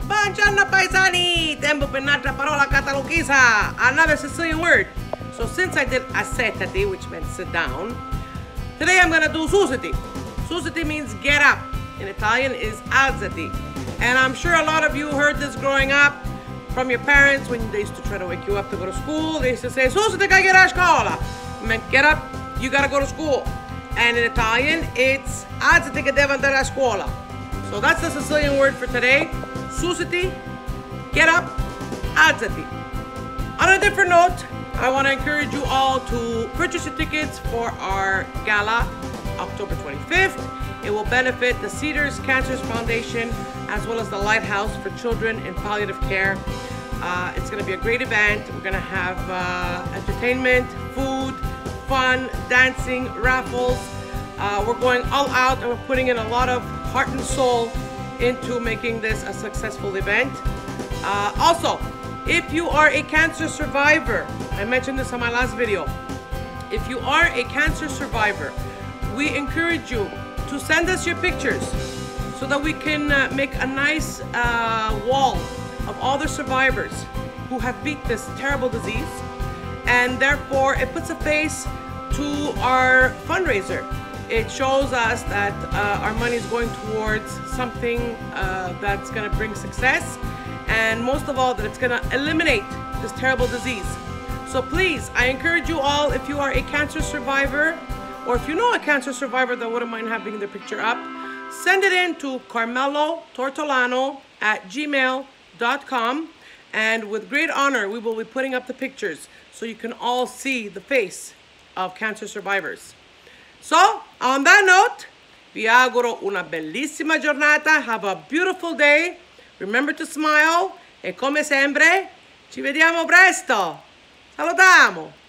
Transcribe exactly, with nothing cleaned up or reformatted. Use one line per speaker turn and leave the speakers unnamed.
Buongiorno paesani! Tempo per un'altra parola catalogesa, another Sicilian word. So since I did acetati, which meant sit down, today I'm gonna do susiti. Susiti means get up. In Italian is alzati. And I'm sure a lot of you heard this growing up from your parents when they used to try to wake you up to go to school. They used to say, susiti che a scuola. It meant get up, you gotta go to school. And in Italian, it's alzati che devo andare a scuola. So that's the Sicilian word for today. Susiti, get up, alzati. On a different note, I want to encourage you all to purchase your tickets for our gala, October twenty-fifth. It will benefit the Cedars Cancer Foundation as well as the Lighthouse for Children in Palliative Care. Uh, it's going to be a great event. We're going to have uh, entertainment, food, fun, dancing, raffles. Uh, we're going all out and we're putting in a lot of heart and soul into making this a successful event. Uh, also, if you are a cancer survivor, I mentioned this on my last video. If you are a cancer survivor, we encourage you to send us your pictures so that we can uh, make a nice uh, wall of all the survivors who have beat this terrible disease, and therefore it puts a face to our fundraiser. It shows us that uh, our money is going towards something uh, that's going to bring success, and most of all that it's going to eliminate this terrible disease. So please, I encourage you all, if you are a cancer survivor or if you know a cancer survivor that wouldn't mind having their picture up, send it in to carmelo tortolano at gmail dot com, and with great honor we will be putting up the pictures so you can all see the face of cancer survivors. So, on that note, vi auguro una bellissima giornata. Have a beautiful day. Remember to smile. E come sempre, ci vediamo presto. Salutamu.